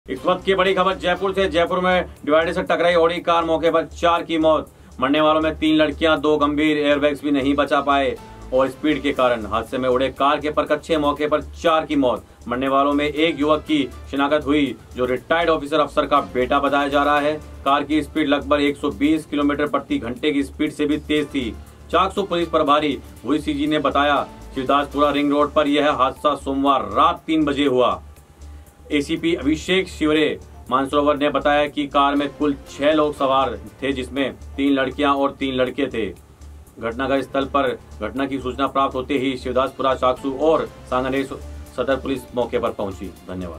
इस वक्त की बड़ी खबर जयपुर से। जयपुर में डिवाइडर से टकराई ऑडी कार, मौके पर 4 की मौत। मरने वालों में 3 लड़कियां, 2 गंभीर। एयरबैग्स भी नहीं बचा पाए और स्पीड के कारण हादसे में उड़े कार के परकच्चे, मौके पर 4 की मौत। मरने वालों में एक युवक की शिनाख्त हुई जो रिटायर्ड ऑफिसर अफसर का बेटा बताया जा रहा है। कार की स्पीड लगभग 120 किलोमीटर प्रति घंटे की स्पीड से भी तेज थी। चाकसू पुलिस प्रभारी हुई सीजी ने बताया, शिवदासपुरा रिंग रोड पर यह हादसा सोमवार रात 3 बजे हुआ। एसीपी अभिषेक शिवरे मानसरोवर ने बताया कि कार में कुल 6 लोग सवार थे, जिसमें 3 लड़कियां और 3 लड़के थे। घटनास्थल स्थल पर घटना की सूचना प्राप्त होते ही शिवदासपुरा, चाकसू और सांगानेर सदर पुलिस मौके पर पहुंची। धन्यवाद।